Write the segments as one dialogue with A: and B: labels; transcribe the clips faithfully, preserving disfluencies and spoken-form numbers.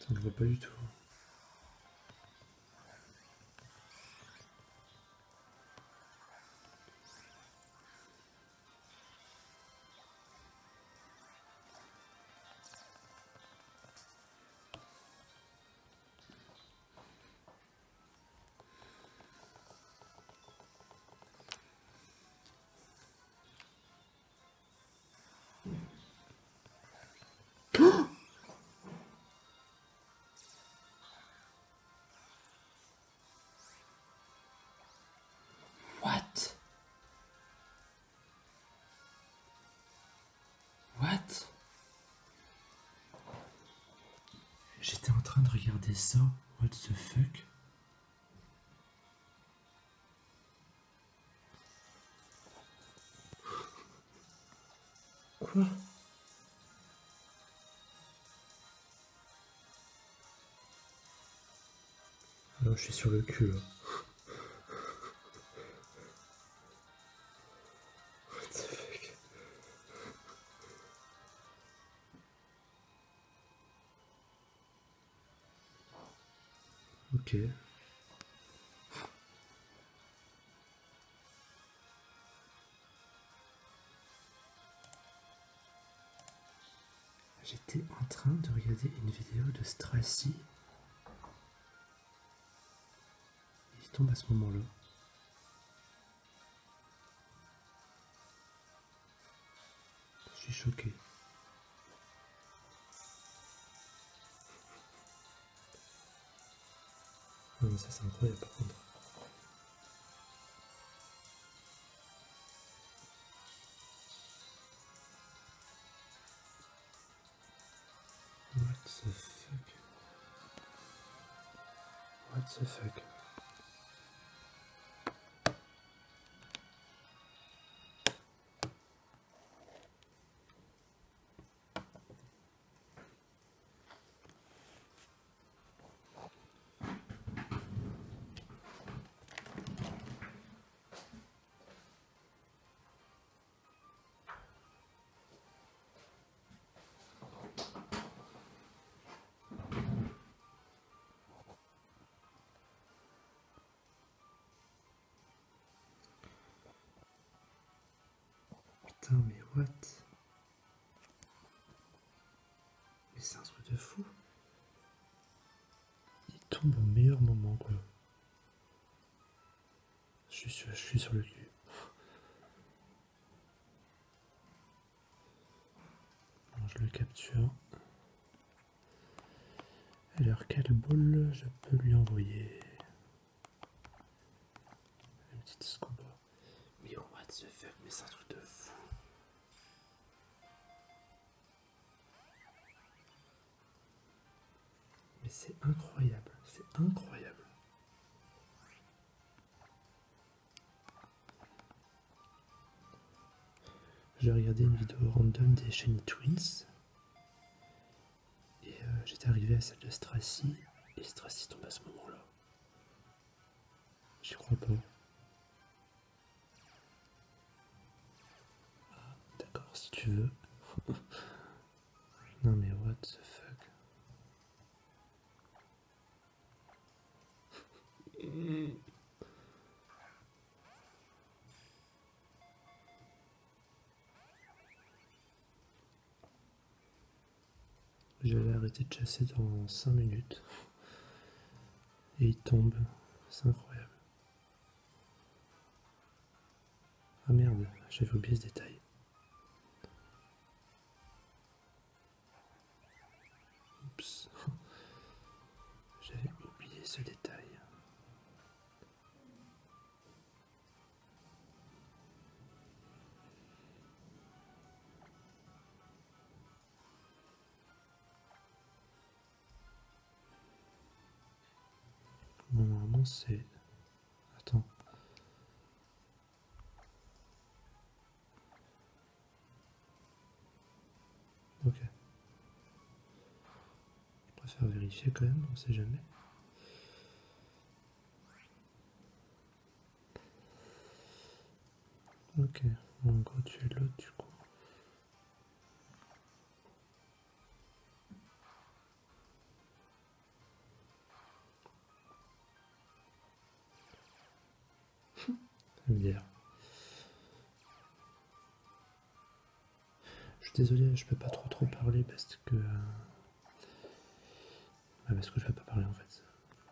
A: On le voit pas du tout. What? What? J'étais en train de regarder ça. What the fuck? Quoi? Alors je suis sur le cul là. What the fuck? Ok. J'étais en train de regarder une vidéo de Stracy. Il tombe à ce moment-là. Je suis choqué. Non mais ça c'est incroyable par contre. What the fuck? What the fuck? Putain mais what? Mais c'est un truc de fou. Il tombe au meilleur moment quoi. Je suis sur, je suis sur le cul. Alors, je le capture. Alors quel ball je peux lui envoyer? Une petite scuba. Mais oh, what the fuck, mais c'est un truc de fou. Mais c'est incroyable, c'est incroyable. J'ai regardé une vidéo random des Shiny Twins. Et euh, j'étais arrivé à celle de Stracy. Et Stracy tombe à ce moment-là. J'y crois pas. Ah, d'accord, si tu veux. Non mais what the fuck. Je vais arrêter de chasser dans cinq minutes. Et il tombe. C'est incroyable. Ah merde, j'avais oublié ce détail. Oups. J'avais oublié ce détail. Bon, normalement c'est... Attends. Ok. Je préfère vérifier quand même, on sait jamais. Ok, en gros tu es l'autre du coup. M D R. Je suis désolé, je peux pas trop trop parler parce que... Euh... Ah, parce que je peux pas parler en fait.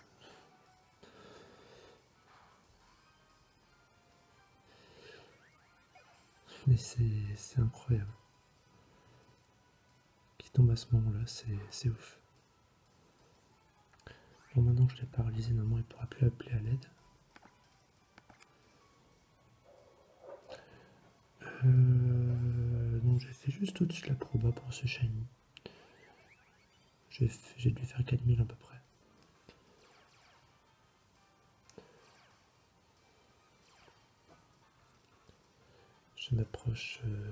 A: Mais c'est incroyable. Qui tombe à ce moment-là, c'est ouf. Bon, maintenant que je l'ai paralysé, normalement il pourra plus appeler à l'aide. Euh, donc j'ai fait juste au-dessus de la proba pour ce shiny. J'ai dû faire quatre mille à peu près. Je m'approche... Euh,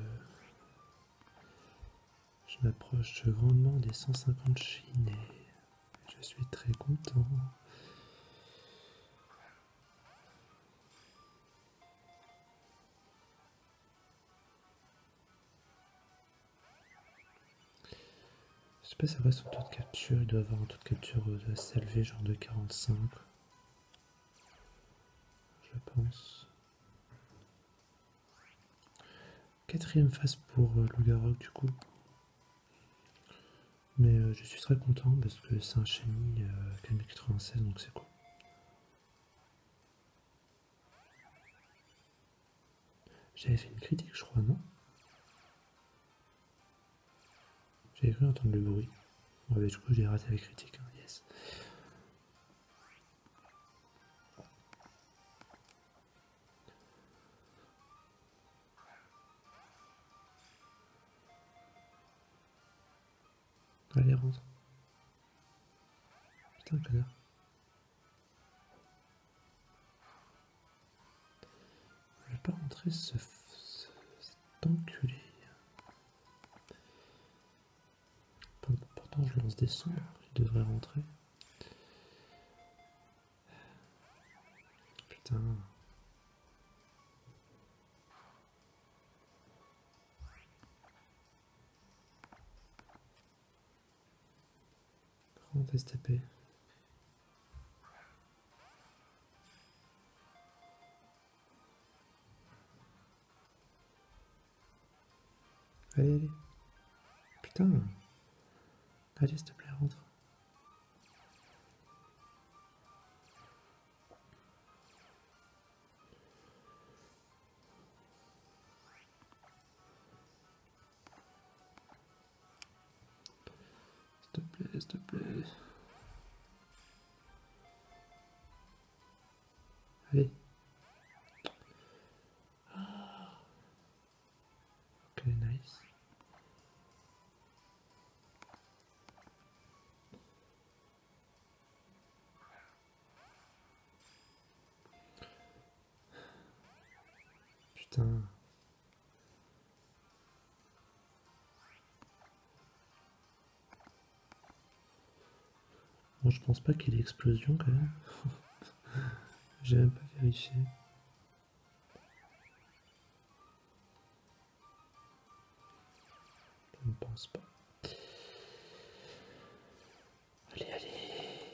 A: je m'approche grandement des cent cinquante shiny. Je suis très content. Je sais pas c'est vrai son taux de capture, il doit avoir un taux de capture assez élevé, genre de quarante-cinq. Je pense. Quatrième phase pour euh, Lougarok du coup. Mais euh, je suis très content parce que c'est un shiny euh, K M quatre-vingt-seize donc c'est cool. J'avais fait une critique je crois, non? J'avais cru entendre le bruit. Ouais, bah, du coup j'ai raté la critique, hein. Yes. Allez, rentre. Putain, connard. Je vais pas rentrer ce, ce cet enculé. Pourtant je lance des sons, il devrait rentrer. Putain. Rentre S T P. Allez, allez. Putain. Allez, s'il te plaît, rentre. S'il te plaît, s'il te plaît. Allez. Ok, nice. Putain. Bon, je pense pas qu'il y ait explosion quand même. J'ai même pas vérifié. Je ne pense pas. Allez, allez.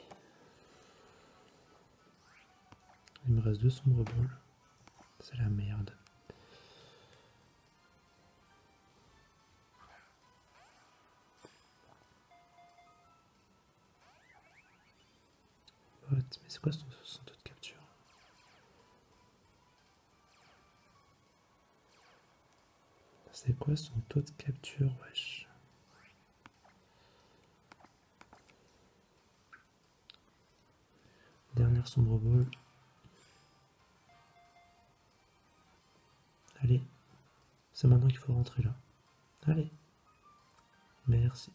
A: Il me reste deux sombres boules. C'est la merde. What? Mais c'est quoi son, son taux de capture? C'est quoi son taux de capture, wesh? Dernière sombre boule. Allez. C'est maintenant qu'il faut rentrer là. Allez. Merci.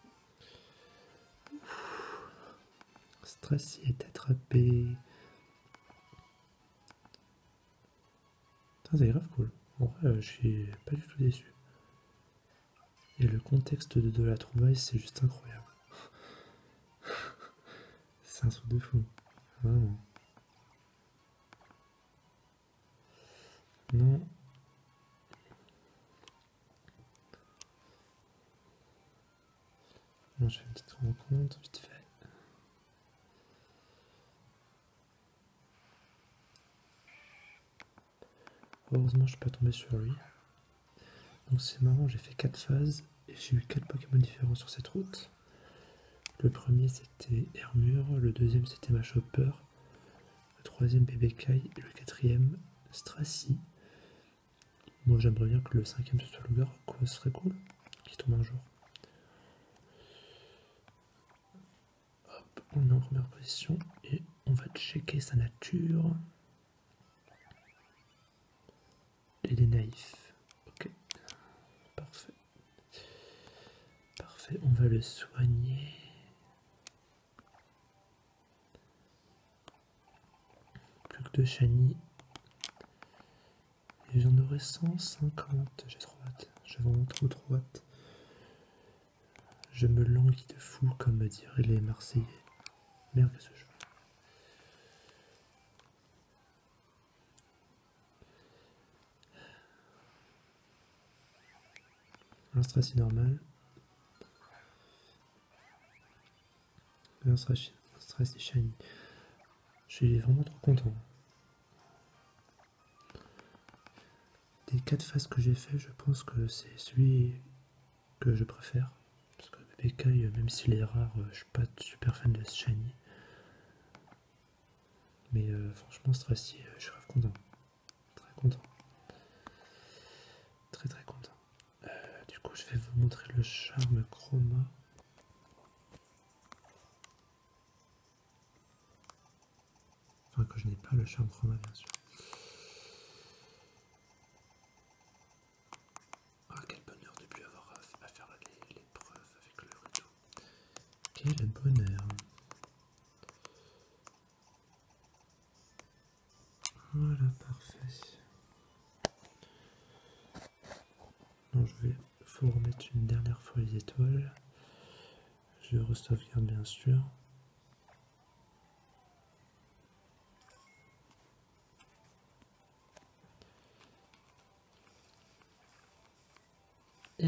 A: Stress y est attrapé. C'est grave cool. En vrai, je suis pas du tout déçu. Et le contexte de, de la trouvaille, c'est juste incroyable. C'est un truc de fou. Vraiment. Non. Bon, je fais une petite rencontre, vite fait. Heureusement, je suis pas tombé sur lui. Donc c'est marrant, j'ai fait quatre phases et j'ai eu quatre Pokémon différents sur cette route. Le premier c'était Hermure, le deuxième c'était Machopper, le troisième Bébécaille et le quatrième Stracy. Moi j'aimerais bien que le cinquième ce soit Lugar, quoi, ce serait cool qu'il tombe un jour. Hop, on le met en première position et on va checker sa nature. Il est naïf. Ok. Parfait. Parfait, on va le soigner. Plus que deux shiny. Et j'en aurai cent cinquante. J'ai trop hâte. J'ai vraiment trop trop hâte. Je me languis de fou, comme diraient les Marseillais. Merde, ce jeu. Un stress normal. Un stress, un stress shiny. Je suis vraiment trop content. Des quatre phases que j'ai fait, je pense que c'est celui que je préfère. Parce que Bébécaille, même s'il est rare, je suis pas super fan de ce shiny. Mais euh, franchement, Stracy, je suis grave content. Très content. Très très content. Euh, du coup, je vais vous montrer le charme chroma. Enfin, que je n'ai pas le charme chroma, bien sûr. Ah, quel bonheur de plus avoir à faire l'épreuve avec le rudeau. Quel bonheur. Voilà, parfait. Non, je vais vous remettre une dernière fois les étoiles. Je re-sauvegarde bien sûr. Et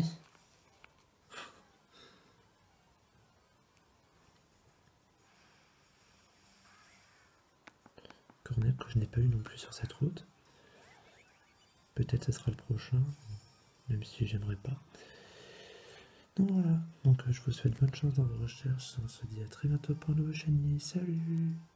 A: Cornet que je n'ai pas eu non plus sur cette route. Peut-être ce sera le prochain, même si j'aimerais pas. Donc voilà, donc je vous souhaite bonne chance dans vos recherches. On se dit à très bientôt pour un nouveau shiny. Salut!